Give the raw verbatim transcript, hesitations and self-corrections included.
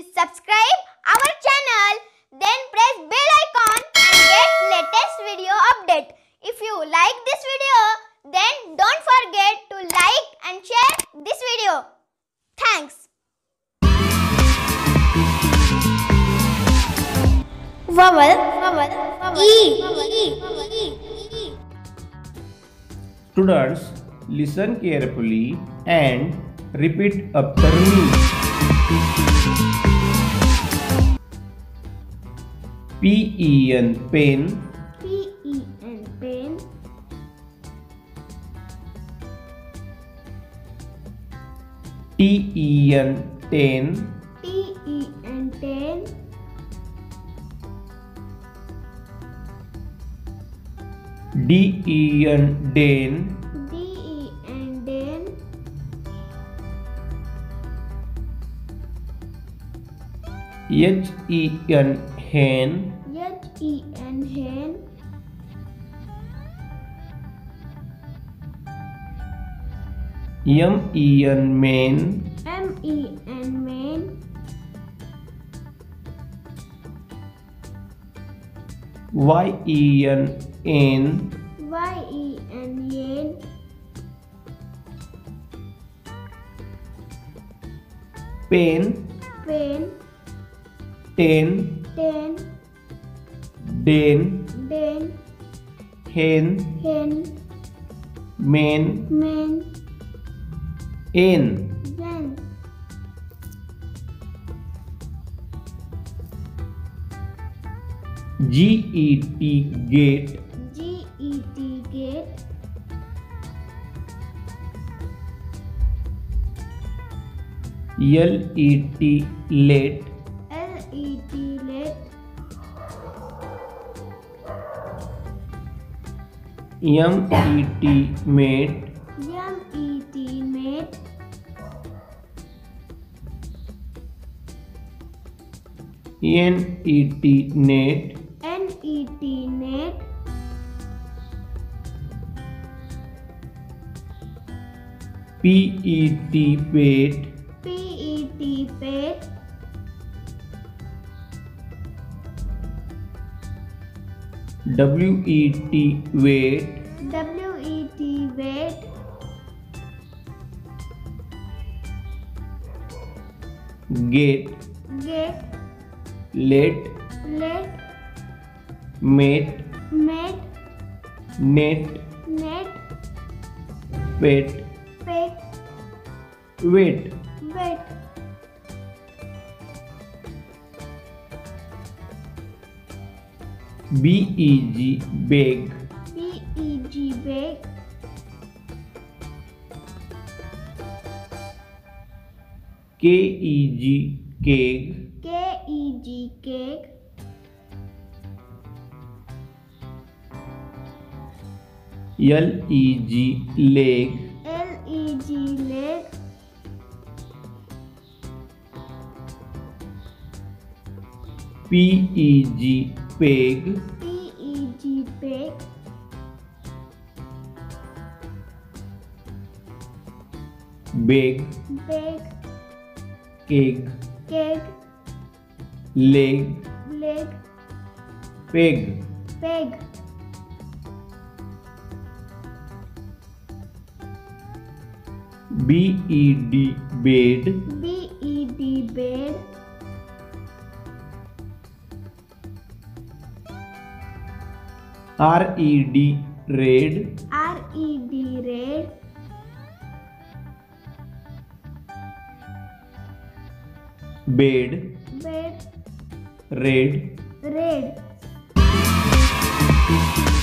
Please subscribe our channel, then press bell icon and get latest video update. If you like this video, then don't forget to like and share this video. Thanks. Vowel, vowel, vowel, E, E, E, E. Students, listen carefully and repeat after me. P E N pen. P E N pen. T E N ten. T E N ten. D E N den. D E N den. H E N hen. H E N hen. M E N men. M E N men. Y E N n. Y E N yen. Pen. Pen. Ten. Ten. Den. Den. Hen. Hen. Men. Men. N. Yen. G E T gate. G E T gate. L E T let. L E T let. M E T mate. M E T mate. N E T net. N E T net. P E T pet. P E T pet. W E T wait. W E T wait. Get. Get. Let. Let. Mate. Met. Net. Net. Pet. Pet. Wait. Wet. B E G beg. B E G bag. K E G keg. K E G cake. L E G leg. L E G leg. P E G peg. P E G peg. Beg. Bag. Keg. Cake. Leg. Leg. Peg. Peg. B E D bed. B E D bed. R E D red. R E D red. Bed. Bed. Red. Red.